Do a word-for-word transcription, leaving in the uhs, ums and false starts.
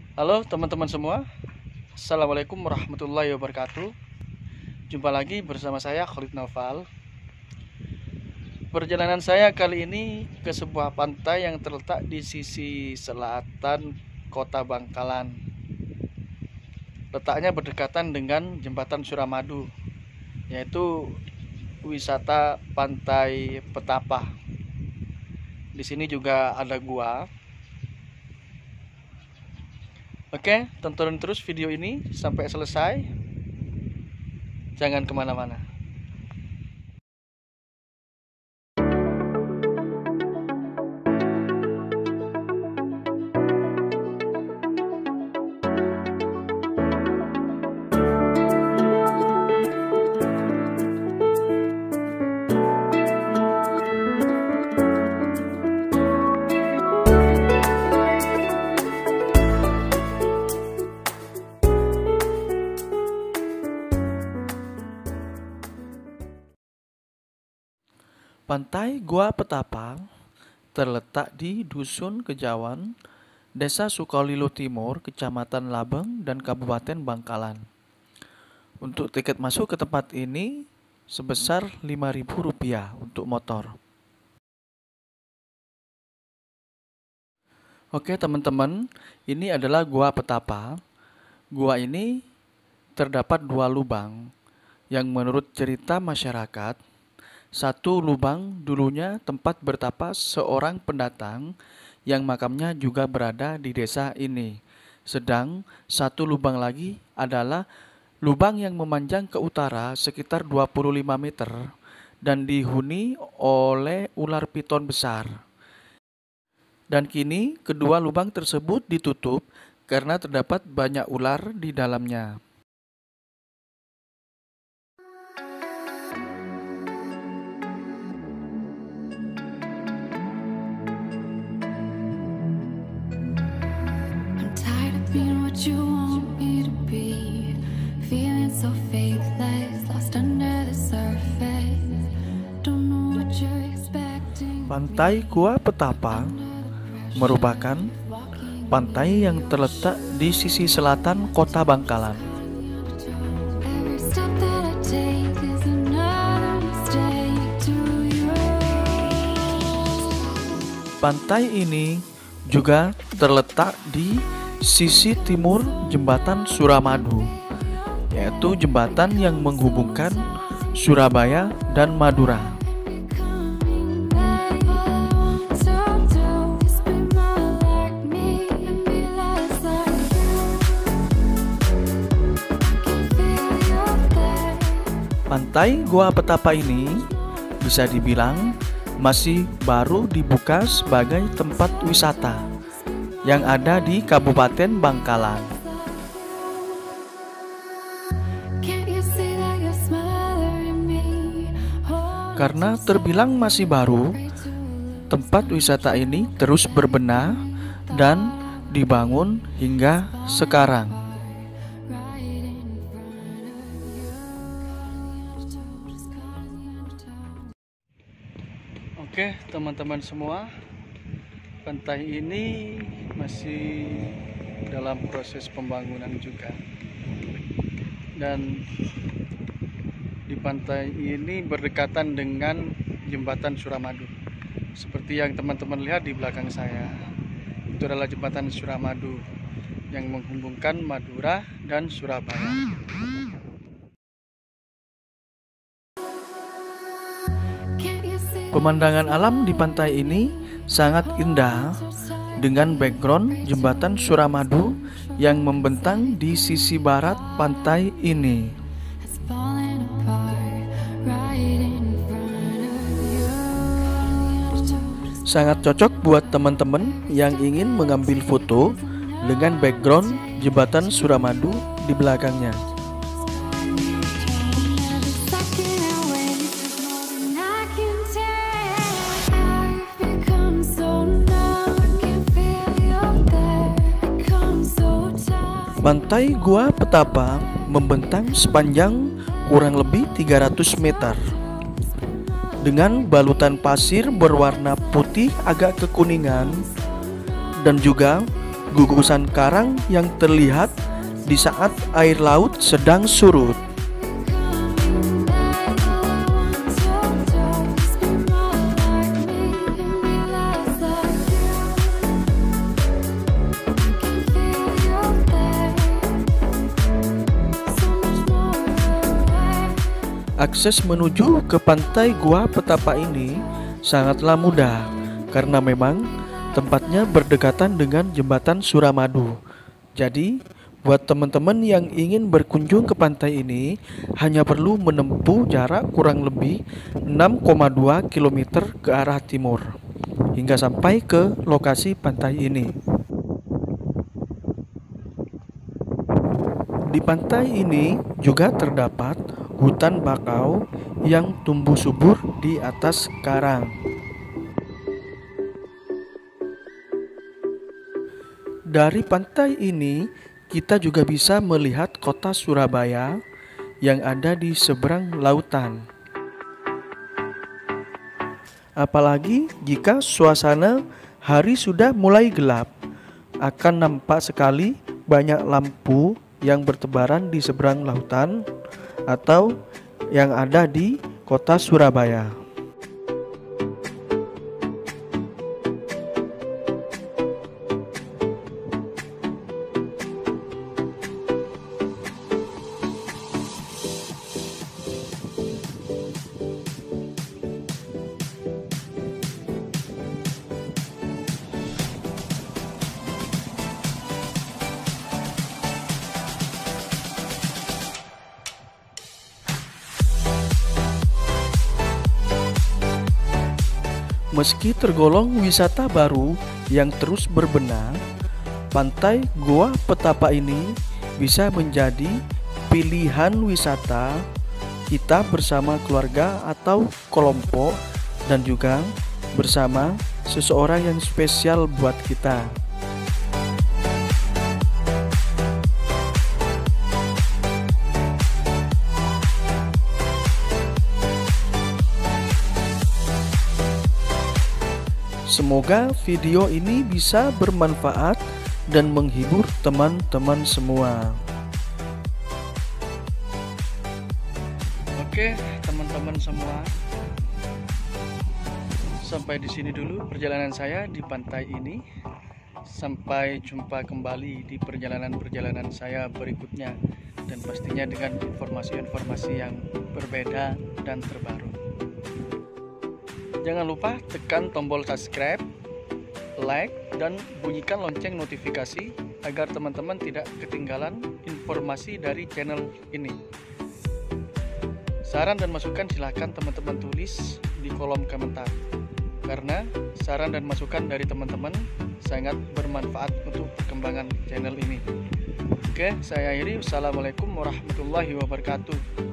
Halo teman-teman semua, Assalamualaikum warahmatullahi wabarakatuh. Jumpa lagi bersama saya Khalid Naufal. Perjalanan saya kali ini ke sebuah pantai yang terletak di sisi selatan kota Bangkalan. Letaknya berdekatan dengan jembatan Suramadu, yaitu wisata pantai Petapa. Di sini juga ada gua. Oke, tonton terus video ini sampai selesai. Jangan kemana-mana. Pantai Gua Petapa terletak di Dusun Kejawan, Desa Sukolilo Timur, Kecamatan Labeng, dan Kabupaten Bangkalan. Untuk tiket masuk ke tempat ini sebesar lima ribu rupiah untuk motor. Oke teman-teman, ini adalah Gua Petapa. Gua ini terdapat dua lubang yang menurut cerita masyarakat, satu lubang dulunya tempat bertapa seorang pendatang yang makamnya juga berada di desa ini. Sedang satu lubang lagi adalah lubang yang memanjang ke utara sekitar dua puluh lima meter dan dihuni oleh ular piton besar. Dan kini kedua lubang tersebut ditutup karena terdapat banyak ular di dalamnya. Being what you want me to be, feeling so faithless, lost under the surface. Don't know what you're expecting. Pantai Gua Petapa merupakan pantai yang terletak di sisi selatan kota Bangkalan. Every step that I take is another mistake to yours. Pantai ini juga terletak di sisi timur jembatan Suramadu, yaitu jembatan yang menghubungkan Surabaya dan Madura. Pantai Gua Petapa ini bisa dibilang masih baru dibuka sebagai tempat wisata yang ada di Kabupaten Bangkalan. Karena terbilang masih baru, tempat wisata ini terus berbenah dan dibangun hingga sekarang. Oke, teman-teman semua, pantai ini masih dalam proses pembangunan juga, dan di pantai ini berdekatan dengan jembatan Suramadu. Seperti yang teman-teman lihat di belakang saya, itu adalah jembatan Suramadu yang menghubungkan Madura dan Surabaya. Pemandangan alam di pantai ini sangat indah dengan background jembatan Suramadu yang membentang di sisi barat pantai ini. Sangat cocok buat teman-teman yang ingin mengambil foto dengan background jembatan Suramadu di belakangnya. Pantai Gua Petapa membentang sepanjang kurang lebih tiga ratus meter dengan balutan pasir berwarna putih agak kekuningan dan juga gugusan karang yang terlihat di saat air laut sedang surut. Akses menuju ke pantai Gua Petapa ini sangatlah mudah karena memang tempatnya berdekatan dengan jembatan Suramadu. Jadi, buat teman-teman yang ingin berkunjung ke pantai ini hanya perlu menempuh jarak kurang lebih enam koma dua kilometer ke arah timur hingga sampai ke lokasi pantai ini. Di pantai ini juga terdapat hutan bakau yang tumbuh subur di atas karang. Dari pantai ini, kita juga bisa melihat kota Surabaya yang ada di seberang lautan. Apalagi jika suasana hari sudah mulai gelap, akan nampak sekali banyak lampu yang bertebaran di seberang lautan atau yang ada di kota Surabaya. Meski tergolong wisata baru yang terus berbenah, pantai Gua Petapa ini bisa menjadi pilihan wisata kita bersama keluarga atau kelompok dan juga bersama seseorang yang spesial buat kita. Semoga video ini bisa bermanfaat dan menghibur teman-teman semua. Oke, teman-teman semua. Sampai di sini dulu perjalanan saya di pantai ini. Sampai jumpa kembali di perjalanan-perjalanan saya berikutnya dan pastinya dengan informasi-informasi yang berbeda dan terbaru. Jangan lupa tekan tombol subscribe, like, dan bunyikan lonceng notifikasi agar teman-teman tidak ketinggalan informasi dari channel ini. Saran dan masukan silahkan teman-teman tulis di kolom komentar, karena saran dan masukan dari teman-teman sangat bermanfaat untuk perkembangan channel ini. Oke, saya akhiri. Wassalamualaikum warahmatullahi wabarakatuh.